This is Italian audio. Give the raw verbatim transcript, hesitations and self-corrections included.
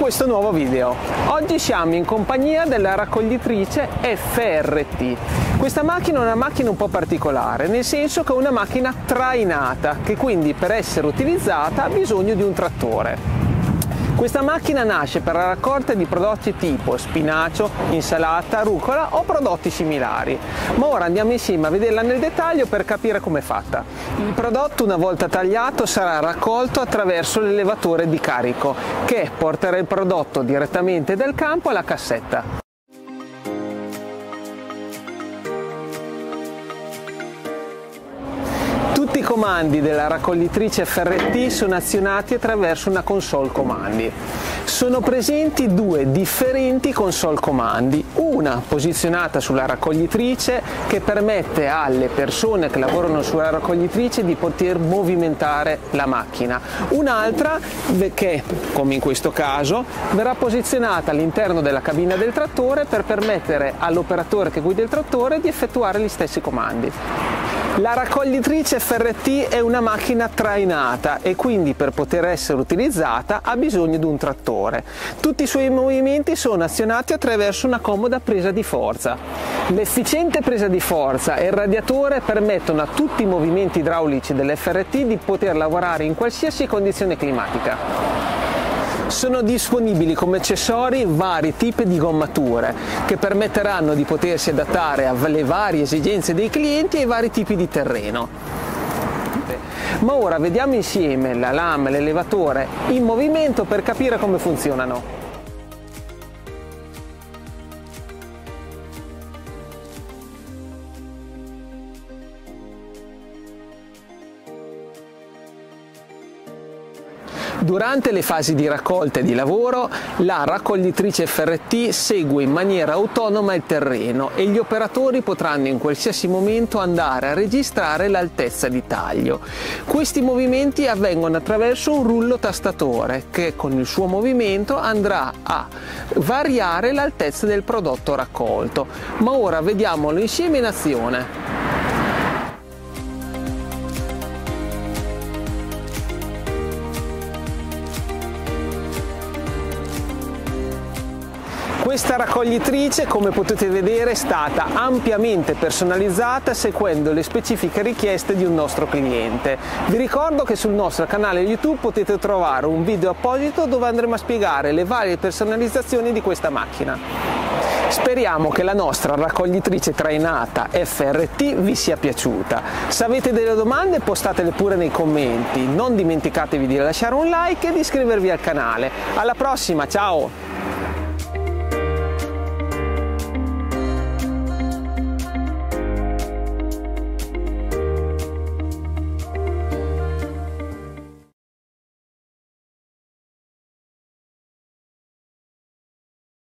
questo nuovo video. Oggi siamo in compagnia della raccoglitrice F R T. Questa macchina è una macchina un po' particolare, nel senso che è una macchina trainata, che quindi per essere utilizzata ha bisogno di un trattore. Questa macchina nasce per la raccolta di prodotti tipo spinacio, insalata, rucola o prodotti similari. Ma ora andiamo insieme a vederla nel dettaglio per capire com'è fatta. Il prodotto, una volta tagliato, sarà raccolto attraverso l'elevatore di carico, che porterà il prodotto direttamente dal campo alla cassetta. Tutti i comandi della raccoglitrice F R T sono azionati attraverso una console comandi. Sono presenti due differenti console comandi, una posizionata sulla raccoglitrice che permette alle persone che lavorano sulla raccoglitrice di poter movimentare la macchina, un'altra che, come in questo caso, verrà posizionata all'interno della cabina del trattore per permettere all'operatore che guida il trattore di effettuare gli stessi comandi. La raccoglitrice F R T è una macchina trainata e quindi per poter essere utilizzata ha bisogno di un trattore. Tutti i suoi movimenti sono azionati attraverso una comoda presa di forza. L'efficiente presa di forza e il radiatore permettono a tutti i movimenti idraulici dell'F R T di poter lavorare in qualsiasi condizione climatica. Sono disponibili come accessori vari tipi di gommature che permetteranno di potersi adattare alle varie esigenze dei clienti e ai vari tipi di terreno. Ma ora vediamo insieme la lama e l'elevatore in movimento per capire come funzionano. Durante le fasi di raccolta e di lavoro, la raccoglitrice F R T segue in maniera autonoma il terreno e gli operatori potranno in qualsiasi momento andare a registrare l'altezza di taglio. Questi movimenti avvengono attraverso un rullo tastatore che con il suo movimento andrà a variare l'altezza del prodotto raccolto. Ma ora vediamolo insieme in azione. Questa raccoglitrice, come potete vedere, è stata ampiamente personalizzata seguendo le specifiche richieste di un nostro cliente. Vi ricordo che sul nostro canale YouTube potete trovare un video apposito dove andremo a spiegare le varie personalizzazioni di questa macchina. Speriamo che la nostra raccoglitrice trainata F R T vi sia piaciuta. Se avete delle domande postatele pure nei commenti, non dimenticatevi di lasciare un like e di iscrivervi al canale. Alla prossima, ciao!